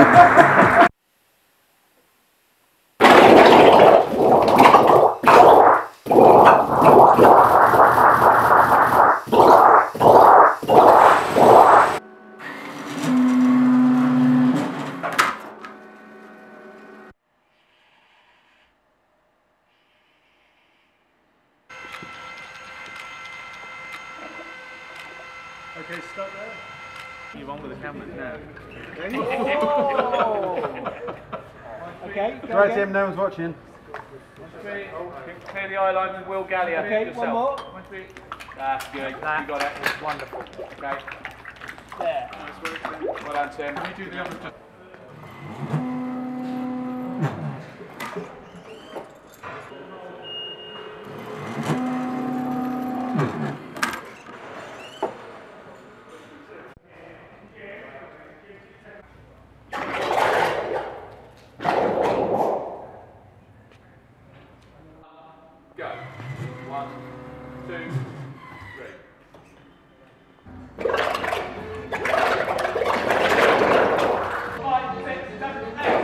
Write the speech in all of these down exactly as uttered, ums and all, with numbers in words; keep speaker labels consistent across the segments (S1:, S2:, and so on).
S1: Okay, stop there.
S2: You're on with the cameras now.
S1: Okay.
S3: Oh. Okay, go
S1: Right,
S3: again.
S1: Tim, no one's watching.
S2: Three. Clear the eye line with Will Galley.
S3: Okay,
S2: yourself.
S3: one more.
S2: One, three. That's good. That. You got it. It's wonderful. Okay.
S3: There.
S2: Well done, Tim.
S1: Can you do the other just...
S2: Go. One, two, three. Five, six, seven, eight.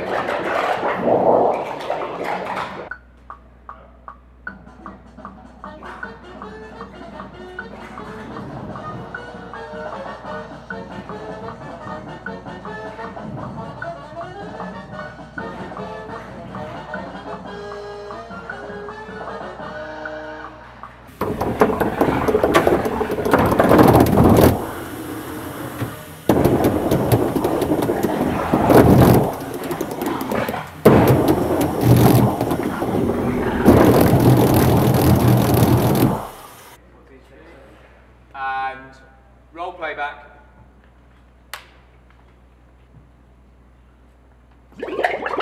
S2: And roll playback.